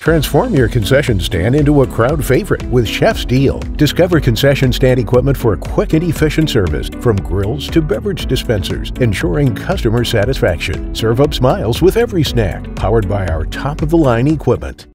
Transform your concession stand into a crowd favorite with Chef's Deal. Discover concession stand equipment for a quick and efficient service, from grills to beverage dispensers, ensuring customer satisfaction. Serve up smiles with every snack, powered by our top-of-the-line equipment.